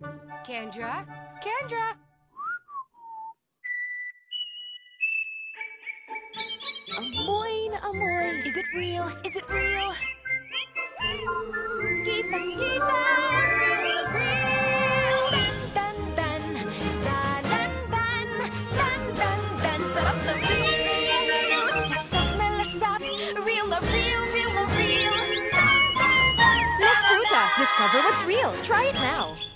Kendra? Kendra? Amoy na amoy. Is it real? Is it real? Kitang-kita! Real na real! Dan-dan-dan! Dan-dan-dan! Dan-dan-dan! Sarap na real! Lasap na lasap! Real na real! Real na real! Dan-dan-dan! Las Fruta! Discover what's real. Try it now.